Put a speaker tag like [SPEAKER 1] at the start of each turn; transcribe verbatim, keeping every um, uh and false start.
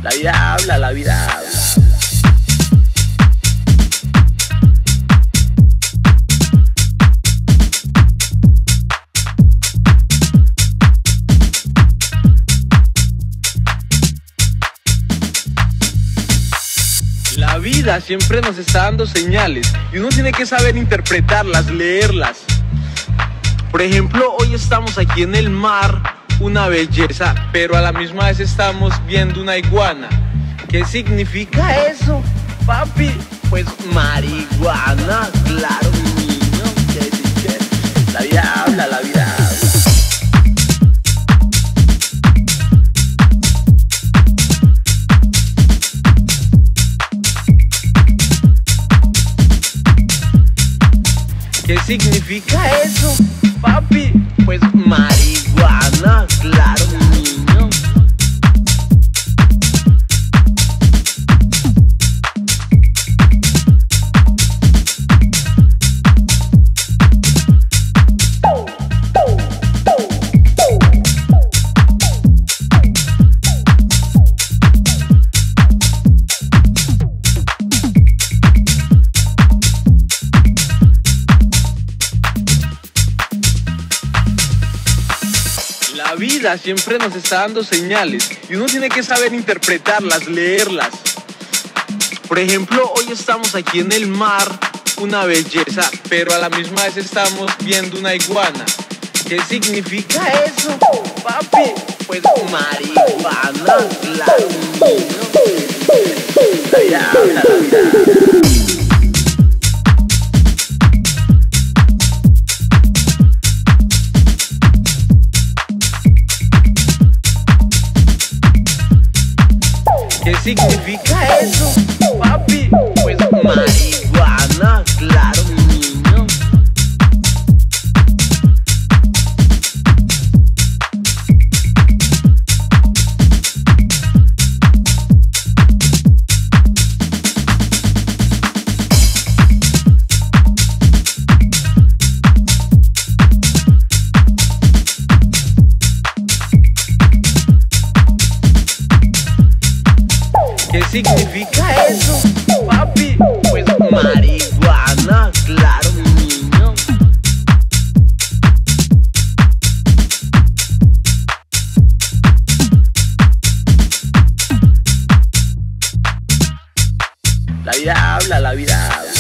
[SPEAKER 1] La vida habla, la vida habla. La vida siempre nos está dando señales y uno tiene que saber interpretarlas, leerlas. Por ejemplo, hoy estamos aquí en el mar, una belleza, pero a la misma vez estamos viendo una iguana. ¿Qué significa eso, papi? Pues marihuana, claro, mi niño. ¿Qué dice? La vida habla, la vida habla. ¿Qué significa eso, papi? Pues marihuana, claro, mi niño. La vida siempre nos está dando señales y uno tiene que saber interpretarlas, leerlas. Por ejemplo, hoy estamos aquí en el mar, una belleza, pero a la misma vez estamos viendo una iguana. ¿Qué significa eso, papi? Pues marihuana, claro, mi niño. La vida habla, la vida habla. ¿Qué significa eso, papi? Pues marihuana, claro, mi niño. ¿Qué significa eso, papi? Pues marihuana, claro, mi niño. La vida habla, la vida habla.